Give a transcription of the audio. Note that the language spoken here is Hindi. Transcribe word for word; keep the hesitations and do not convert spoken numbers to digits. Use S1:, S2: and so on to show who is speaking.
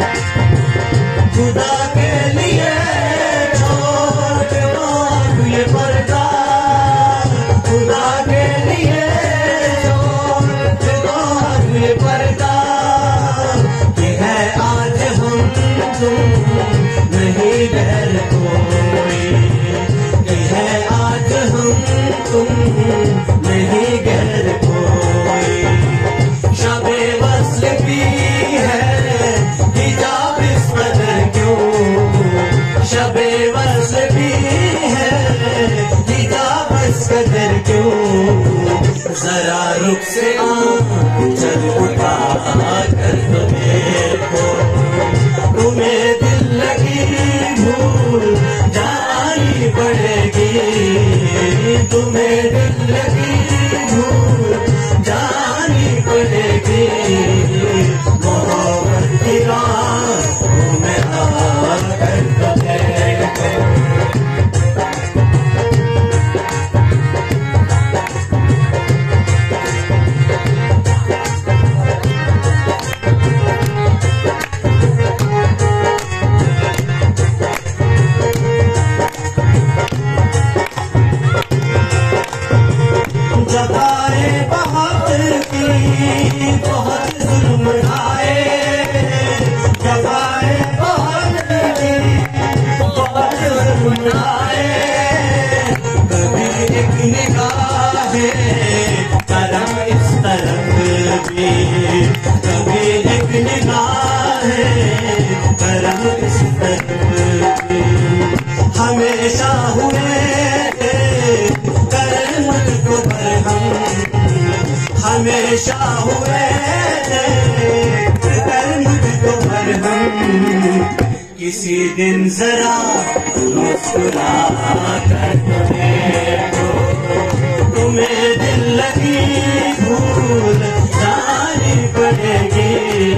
S1: खुदा के लिए छोड़ दो ये पर्दा, खुदा के लिए छोड़ दो ये पर्दा। ये है आज हम तुम नहीं गैर कोई, ये है आज हम तुम नहीं गैर कोई। शबे वस्ल की है हिजाब इस कदर क्यों, शबे वस्ल की है हिजाब इस कदर क्यों। जरा रुख से आंचल उठा कर तो देखो, तुम्हें दिल लगी भूल जानी पड़ेगी, तुम्हें दिल लगी भूल जानी पड़ेगी। मोहब्बत की राहों में आकर तो देखो। जबाए बहुत की बहुत जुल्म आए, जबाए बहुत की बहुत जुल्म आए। कभी एक निगाह करम इस तरफ भी, कभी एक निगाह करम इस तरफ भी। हमेशा हुए हमेशा हुए कर मुझको मरहम। किसी दिन जरा मुस्कुरा कर तो देखो, तुम्हें दिल लगी भूल जानी पड़ेगी,